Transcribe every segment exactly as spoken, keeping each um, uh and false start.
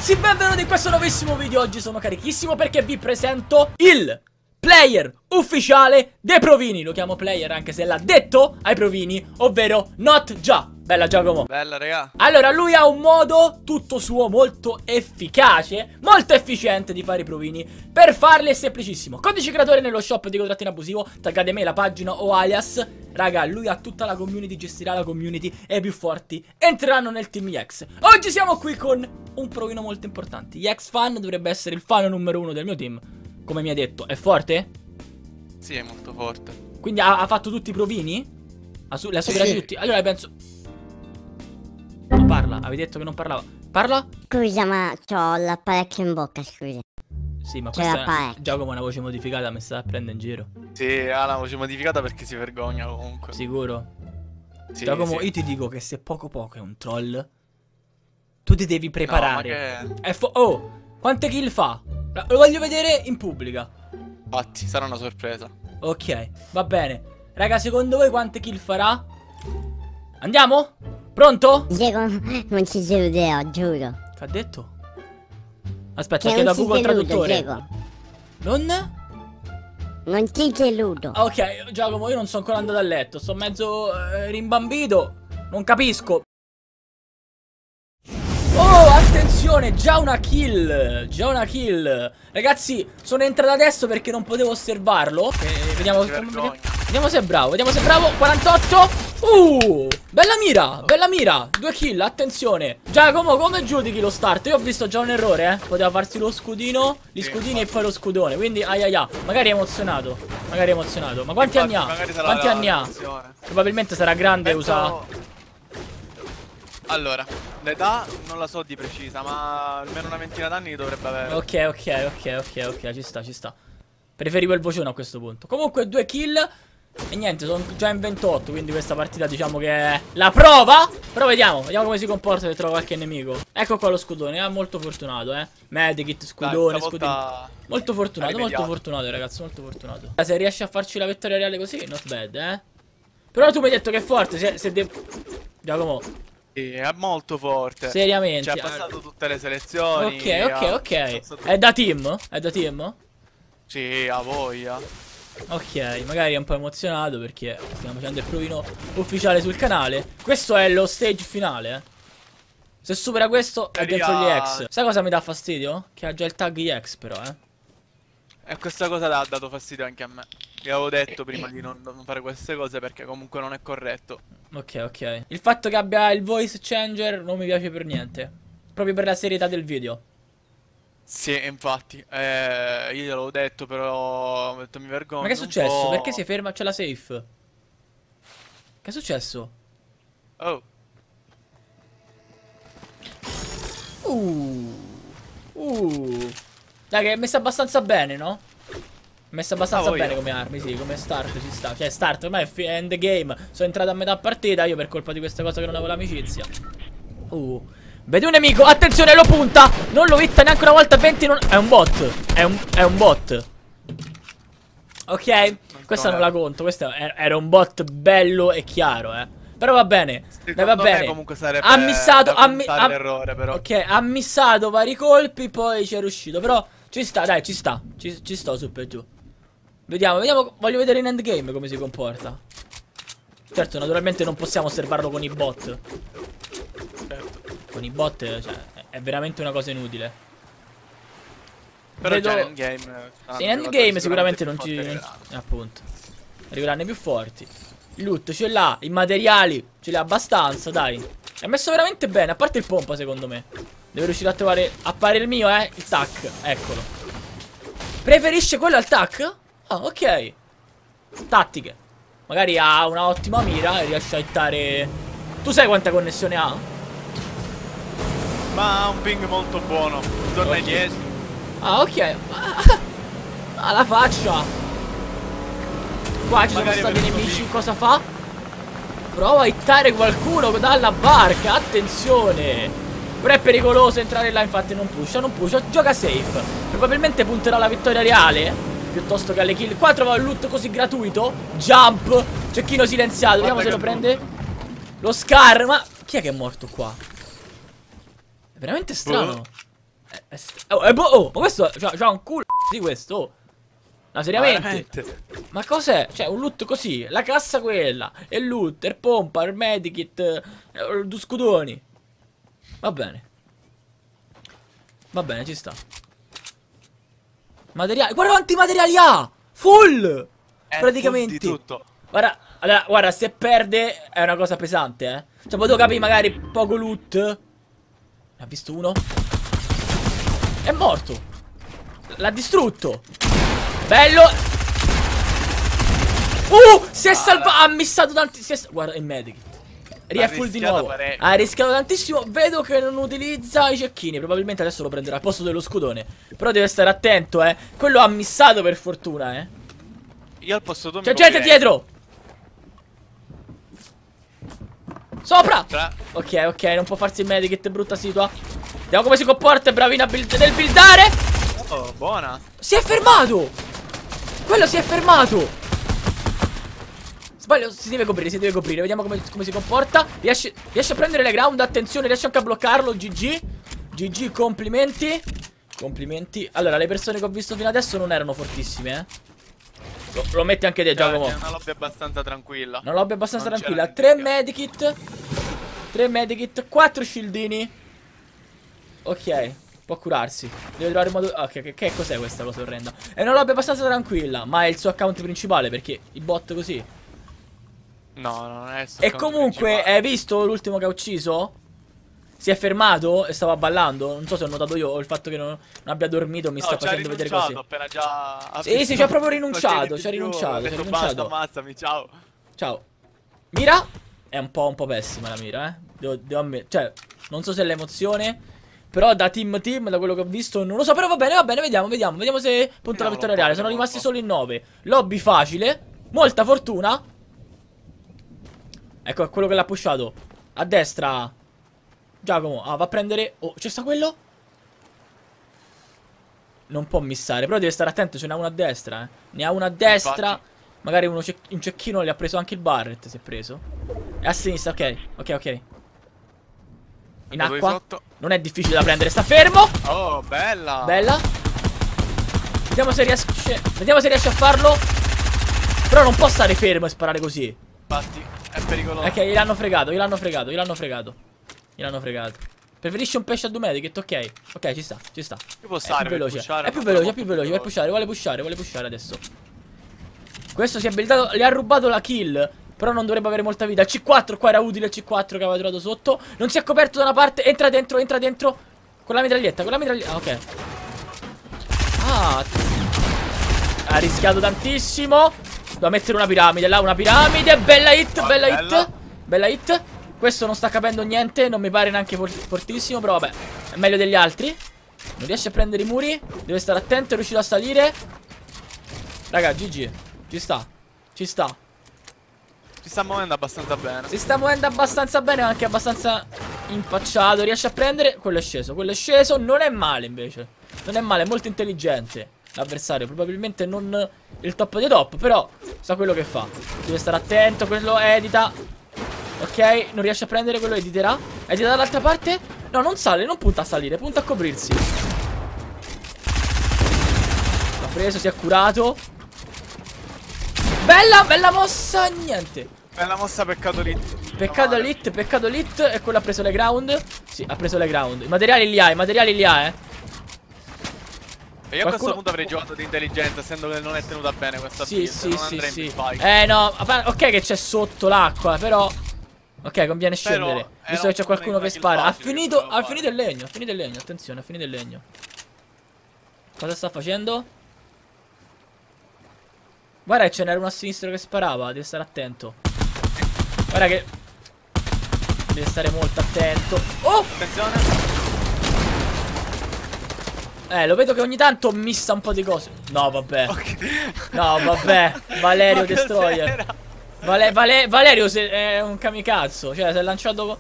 ragazzi, benvenuti in questo nuovissimo video. Oggi sono carichissimo perché vi presento il player ufficiale dei provini. Lo chiamo player anche se l'ha detto ai provini, ovvero Notgia. Bella Giacomo. Bella raga. Allora lui ha un modo tutto suo molto efficace, molto efficiente di fare i provini. Per farli è semplicissimo. Codice creatore nello shop di Codratino Abusivo. Taggate me, la pagina o alias. Raga, lui ha tutta la community, gestirà la community e i più forti entreranno nel team Yex. Oggi siamo qui con un provino molto importante. Yex Fan dovrebbe essere il fan numero uno del mio team. Come mi ha detto, è forte? Sì, è molto forte. Quindi ha, ha fatto tutti i provini? Ha su, li ha superati Sì. tutti? Allora penso... Non parla, avevi detto che non parlava. Parla? Scusa, ma c'ho l'apparecchio in bocca, scusa. Sì, ma C'è questa la è parecchio. Giacomo, una voce modificata, mi sta a prendere in giro. Sì, ha la voce modificata perché si vergogna comunque. Sicuro? Sì, Giacomo, sì. io ti dico che se poco poco è un troll, tu ti devi preparare. No, ma È fo- oh, quante kill fa? Lo voglio vedere in pubblica. Infatti, sarà una sorpresa. Ok, va bene. Raga, secondo voi quante kill farà? Andiamo? Pronto? Diego, non ci deluderò, giuro. Che ha detto? Aspetta, Che chiedo a non si Google deludo, Traduttore. Diego. Non? Non ti deludo. Ok, Giacomo, io non sono ancora andato a letto. Sto mezzo eh, rimbambito. Non capisco. Oh, attenzione, già una kill. Già una kill. Ragazzi, sono entrato adesso perché non potevo osservarlo. Eh, vediamo, Si vergogna. vediamo se è bravo. Vediamo se è bravo. quarantotto. Uh, bella mira, bella mira. Due kill, attenzione. Giacomo, come giudichi lo start? Io ho visto già un errore, eh. Poteva farsi lo scudino, gli Sì, scudini infatti. e poi lo scudone. Quindi, ai ai ai. Magari è emozionato. Magari è emozionato. Ma quanti Infatti, anni ha? magari sarà Quanti la anni ha? lezione. Probabilmente sarà grande e Penso- usa... Allora, l'età non la so di precisa, ma almeno una ventina d'anni dovrebbe avere. Ok, ok, ok, ok, ok, ci sta, ci sta. Preferivo il vocione a questo punto. Comunque due kill. E niente, sono già in ventotto. Quindi questa partita diciamo che è la prova. Però vediamo, vediamo come si comporta se trova qualche nemico. Ecco qua lo scudone, è molto fortunato, eh. Medikit, scudone, Dai, scudino. stavolta Molto fortunato, molto rimediato. fortunato ragazzi, molto fortunato. Se riesci a farci la vittoria reale così, not bad, eh. Però tu mi hai detto che è forte, se, se devo... Giacomo, Sì, è molto forte. seriamente. Ci ha passato tutte le selezioni. Ok, ok, ha ok. passato- È da team? È da team? Sì, ha voglia. Ok, magari è un po' emozionato perché stiamo facendo il provino ufficiale sul canale. Questo è lo stage finale, eh. Se supera questo è Arriva- dentro gli ex. Sai cosa mi dà fastidio? Che ha già il tag ex però, eh. E questa cosa ha dato fastidio anche a me. Vi avevo detto prima di non, non fare queste cose perché comunque non è corretto. Ok, ok. Il fatto che abbia il voice changer non mi piace per niente. Proprio per la serietà del video. Sì, infatti, eh, io gliel'ho detto, però ho detto mi vergogno. Ma che è un successo? po'. Perché si è ferma? C'è la safe. Che è successo? Oh, Uh. Uh. Dai, che è messa abbastanza bene, no? Messa abbastanza Ah, voglio. bene come armi, sì, come start ci sta. Cioè, start, ormai è fi- end game. Sono entrato a metà partita io per colpa di questa cosa che non avevo l'amicizia. Uh. Vedi un nemico, attenzione, lo punta. Non lo hitta neanche una volta, venti non... È un bot. È un, è un bot. Ok, questa non la conto. Questo è- era un bot bello e chiaro, eh. Però va bene. Dai, va secondo me bene. comunque sarebbe Ha missato, da ha mi- puntare ha- l'errore, però. Ok, ha missato vari colpi, poi ci è riuscito. Però ci sta, dai, ci sta. Ci, ci sto su per giù. Vediamo, vediamo. Voglio vedere in endgame come si comporta. Certo, naturalmente non possiamo osservarlo con i bot. Certo. Con i bot, cioè, è- è veramente una cosa inutile. Però Vedo- già in endgame. Sì, in endgame sicuramente non ci... non ci- appunto. Arriveranno i più forti. Il loot ce l'ha, i materiali ce l'ha abbastanza, dai. È messo veramente bene, a parte il pompa secondo me. Devo riuscire a trovare... Appare il mio, eh, il tac, eccolo. Preferisce quello al tac? Ah, ok. Tattiche. Magari ha una ottima mira e riesce a hittare... Tu sai quanta connessione ha? Ma ha un ping molto buono. Torna ai Ok. dieci. Ah, ok. Ah, alla faccia. Qua ci sono Magari stati per il nemici. così. Cosa fa? Prova a hittare qualcuno dalla barca. Attenzione. Però è pericoloso entrare là. Infatti non pusha, non pusha. Gioca safe. Probabilmente punterà alla vittoria reale piuttosto che alle kill. Qua trova il loot così gratuito. Jump. Cecchino silenziato. Vediamo se lo prende. Lo Scar. Ma chi è che è morto qua? È veramente strano. Eh, eh, st- oh, eh, boh, oh, ma questo c'ha un culo di questo. Oh. No, seriamente. Ma cos'è? Cioè, un loot così. La cassa quella. E il loot, il pompa, il medikit, eh, due scudoni. Va bene. Va bene, ci sta. Materiali. Guarda quanti materiali ha! Full! È Praticamente. full di tutto. Guarda, allora, guarda, se perde è una cosa pesante, eh. Cioè, potevo capire magari poco loot. Ne ha visto uno? È morto. L'ha distrutto. Bello. Uh, si è salvato. Ha missato tanti. Si è... Guarda il medic. Rifull di nuovo. Parecchio. Ha rischiato tantissimo. Vedo che non utilizza i cecchini. Probabilmente adesso lo prenderà al posto dello scudone. Però deve stare attento, eh. Quello ha missato per fortuna, eh. Io al posto tuo. C'è gente dietro. Sopra. Tra. Ok, ok, non può farsi il medikit, brutta situa. Vediamo come si comporta, è bravina build nel buildare. Oh, buona. Si è fermato. Quello si è fermato. Sbaglio, si deve coprire, si deve coprire. Vediamo come, come si comporta. Riesce, riesce a prendere le ground, attenzione, riesce anche a bloccarlo. G G. G G, complimenti. Complimenti. Allora, le persone che ho visto fino adesso non erano fortissime, eh. Lo, lo metti anche te, Giacomo. È una lobby abbastanza tranquilla. Una lobby abbastanza non tranquilla. Tre medikit. Tre medikit. Quattro shieldini. Ok. Può curarsi. Deve trovare il modo. Ok, che, che cos'è questa cosa orrenda? È una lobby abbastanza tranquilla. Ma è il suo account principale. Perché i bot così. No, non è il suo E account comunque, principale. hai visto l'ultimo che ha ucciso? Si è fermato e stava ballando. Non so se ho notato io o il fatto che non, non abbia dormito. Mi no, sta facendo vedere così. Appena già sì, sì, ci ha proprio rinunciato. Ci ha rinunciato. Ci ha rinunciato. Basta, ammazzami, ciao. Ciao. Mira è un po', un po' pessima la mira, eh. Devo, devo ammettere. Cioè, non so se è l'emozione. Però da team team, da quello che ho visto, non lo so. Però va bene, va bene, vediamo, vediamo. Vediamo se punta la vittoria reale. Sono rimasti solo in nove. Lobby facile. Molta fortuna. Ecco, quello che l'ha pushato. A destra. Giacomo. Ah, va a prendere. Oh, c'è sta quello? Non può missare. Però deve stare attento, ce n'ha uno a destra, eh. Ne ha uno a destra. Infatti. Magari uno cec un cecchino le ha preso anche il Barret. Si è preso. E a sinistra, ok. Ok, ok. In acqua. Non è difficile da prendere, sta fermo. Oh, bella. Bella. Vediamo se riesce. Vediamo se riesce a farlo. Però non può stare fermo e sparare così. Infatti, è pericoloso. Ok, gliel'hanno fregato, gliel'hanno fregato, gliel'hanno fregato. Gliel'hanno fregato. Preferisce un pesce a due medikit, ok. Ok, ci sta, ci sta. Più può stare, è più veloce. Pushare, è più veloce, è più veloce. Vuole pushare, vuole pushare, vuole pushare adesso. Questo si è buildato. Le ha rubato la kill. Però non dovrebbe avere molta vita. Il C quattro, qua era utile il C quattro che aveva trovato sotto. Non si è coperto da una parte. Entra dentro, entra dentro. Con la mitraglietta, con la mitraglietta. Ah, ok. Ah. Ha rischiato tantissimo. Devo mettere una piramide, là una piramide. Bella hit, oh, bella, bella hit. Bella hit. Questo non sta capendo niente. Non mi pare neanche fortissimo. Però vabbè, è meglio degli altri. Non riesce a prendere i muri. Deve stare attento, è riuscito a salire. Raga, G G. Ci sta, ci sta. Si sta muovendo abbastanza bene. Si sta muovendo abbastanza bene, ma anche abbastanza impacciato. Riesce a prendere. Quello è sceso, quello è sceso. Non è male invece. Non è male, è molto intelligente l'avversario. Probabilmente non il top dei top, però sa quello che fa. Deve stare attento, quello edita. Ok, non riesce a prendere, quello editerà. Edita dall'altra parte. No, non sale, non punta a salire, punta a coprirsi. L'ha preso, si è curato. Bella, bella mossa, niente. Bella mossa, peccato lit. Peccato lit, peccato lit. E quello ha preso le ground. Sì, ha preso le ground. I materiali li ha, i materiali li ha, eh. E io Qualcuno... a questo punto avrei giocato di intelligenza, essendo che non è tenuta bene questa sì, build. sì, non sì, sì. in Eh no, ok che c'è sotto l'acqua, però ok, conviene scendere. Visto che c'è qualcuno che spara. Ha finito, ha finito il legno, ha finito il legno, attenzione, ha finito il legno. Cosa sta facendo? Guarda che ce n'era uno a sinistra che sparava. Deve stare attento. Guarda che deve stare molto attento. Oh! Attenzione. Eh, lo vedo che ogni tanto missa un po' di cose. No, vabbè. Okay. No, vabbè. Valerio Destroyer. Vale Vale Valerio se è un kamikaze. Cioè, si è lanciato.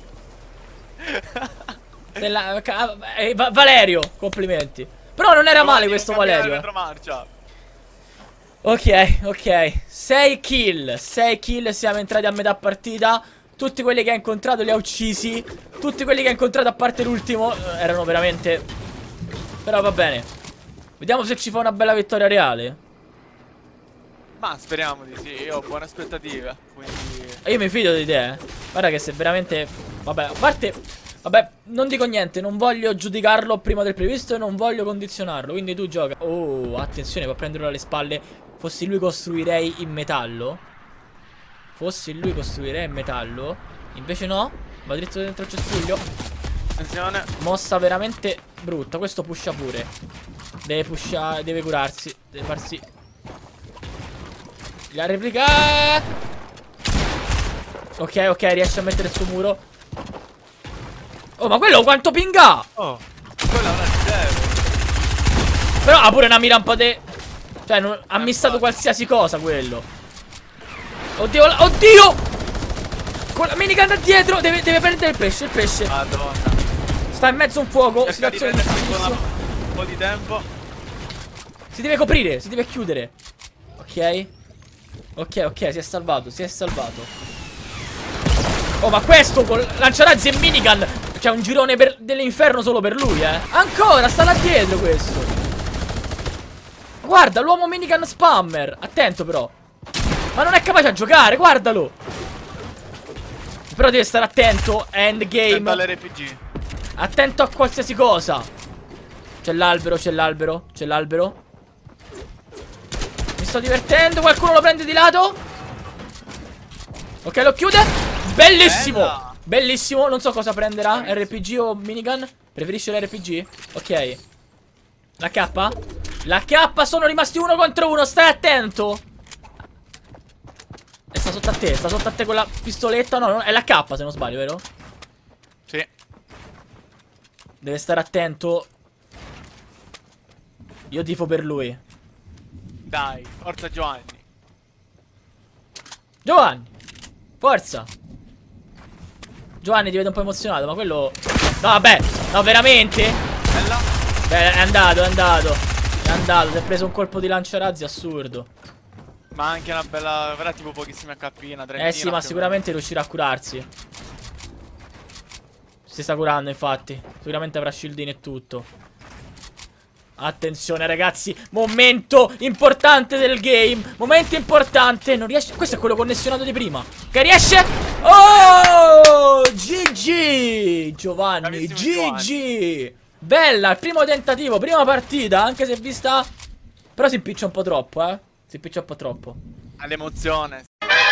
Se la... eh, Valerio, complimenti. Però non era male questo Valerio. Ok, ok. sei kill. sei kill. Siamo entrati a metà partita. Tutti quelli che ha incontrato li ha uccisi. Tutti quelli che ha incontrato, a parte l'ultimo, erano veramente Però va bene. Vediamo se ci fa una bella vittoria reale. Ma speriamo di sì, io ho buone aspettative. Quindi... E io mi fido di te, eh. Guarda che se veramente... Vabbè, a parte... Vabbè, non dico niente, non voglio giudicarlo prima del previsto e non voglio condizionarlo. Quindi tu gioca. Oh, attenzione, va a prenderlo alle spalle. Fossi lui costruirei in metallo. Fossi lui costruirei in metallo. Invece no, va dritto dentro il cespuglio. Attenzione. Mossa veramente brutta. Questo pusha pure. Deve pushare, deve curarsi. Deve farsi... La replica. Ok, ok, riesce a mettere il suo muro. Oh, ma quello quanto pinga! Oh, quella non è zero. Però ha pure una mira un po' de... Cioè, non... ha missato qualsiasi cosa quello. Oddio, la... oddio! Con la minigun da dietro deve, deve prendere il pesce, il pesce. Madonna. Sta in mezzo a un fuoco. Cerca di Situazione prendersi difficilissima. un po' di tempo. Si deve coprire, si deve chiudere. Ok. Ok, ok, si è salvato, si è salvato. Oh, ma questo con lanciarazzi e minigun. C'è un girone dell'inferno solo per lui, eh. Ancora, sta là dietro questo. Guarda, l'uomo minigun spammer. Attento però. Ma non è capace a giocare, guardalo. Però deve stare attento. Endgame. Attento all'R P G. Attento a qualsiasi cosa. C'è l'albero, c'è l'albero, c'è l'albero. Mi sto divertendo, qualcuno lo prende di lato. Ok, lo chiude. Bellissimo. Bella. Bellissimo, non so cosa prenderà. R P G o minigun? Preferisce l'R P G? Ok. La K? La K, sono rimasti uno contro uno, stai attento. E sta sotto a te, sta sotto a te con la pistoletta. No, no, è la K se non sbaglio, vero? Sì. Deve stare attento. Io tifo per lui. Dai, forza Giovanni. Giovanni, forza. Giovanni ti vedo un po' emozionato, ma quello... No, vabbè, no, veramente? Bella. Beh, è andato, è andato. È andato, si è preso un colpo di lanciarazzi assurdo. Ma anche una bella... Verrà tipo pochissimi H P, una trentina. Eh sì, ma sicuramente riuscirà a curarsi. Si sta curando, infatti. Sicuramente avrà shieldine e tutto. Attenzione ragazzi, momento importante del game. Momento importante. Non riesce. Questo è quello connessionato di prima. Che riesce. Oh, G G Giovanni, Bravissimo G G Giovanni. Bella, il primo tentativo, prima partita. Anche se vista. Però si impiccia un po' troppo, eh. Si impiccia un po' troppo. All'emozione.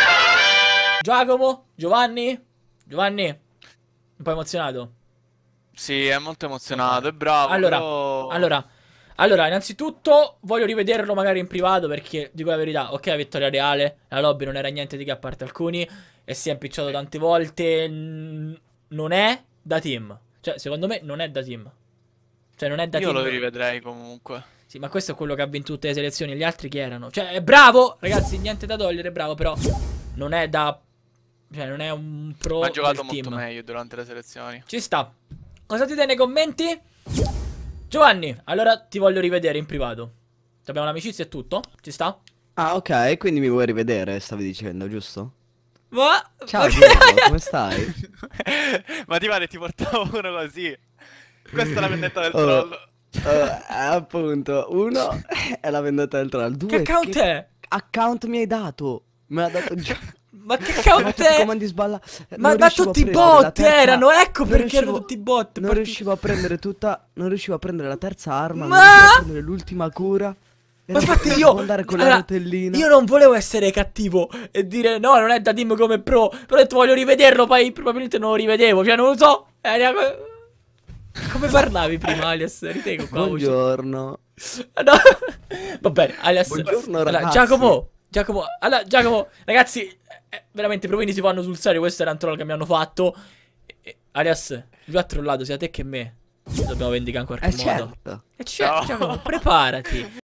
Giacomo, Giovanni. Giovanni, un po' emozionato. Sì, è molto emozionato, è bravo. Allora, però... allora Allora, innanzitutto voglio rivederlo magari in privato perché, dico la verità, ok, vittoria reale, la lobby non era niente di che a parte alcuni e si è impicciato tante volte, n- non è da team. Cioè, secondo me non è da team. Cioè, non è da Io team. lo rivedrei comunque. Sì, ma questo è quello che ha vinto tutte le selezioni, gli altri chi erano? Cioè, è bravo, ragazzi, niente da togliere, è bravo, però non è da... Cioè, non è un pro Ma ha giocato del molto team. meglio durante le selezioni. Ci sta. Cosa dite nei commenti? Giovanni, allora ti voglio rivedere in privato. Abbiamo l'amicizia e tutto? Ci sta? Ah, ok, quindi mi vuoi rivedere, stavi dicendo, giusto? Ma... Ciao, ok. Diego, come stai? Ma ti pare ti portavo uno così? Questa è la vendetta del Oh, troll. eh, appunto, uno è la vendetta del troll, due Che account è? account mi hai dato? Me l'ha dato già. Ma che account è? Comandi sballa. Ma, Non ma riuscivo a tutti i prendere la bot terza- erano, ecco non perché riuscivo- erano tutti i bot. Non Parti- riuscivo a prendere tutta. Non riuscivo a prendere la terza arma. Ma- Non riuscivo a prendere l'ultima cura. Ma Era infatti dovevo io... andare con allora, la rotellina. io non volevo essere cattivo e dire no, non è da team come pro. Però ho detto voglio rivederlo, poi probabilmente non lo rivedevo. Cioè, non lo so. Era... Come parlavi prima, Alias? Ritego qua. voce. Buongiorno. Ah, no. Va bene, Alias. Buongiorno, Allora, ragazzi. Giacomo, Giacomo, allora, Giacomo, ragazzi, eh, veramente i provini si fanno sul serio. Questo era un troll che mi hanno fatto. E- e- Alias, lui ha trollato sia te che me. Dobbiamo vendicare in qualche Eh modo. certo. E c'è, No. Giacomo, preparati.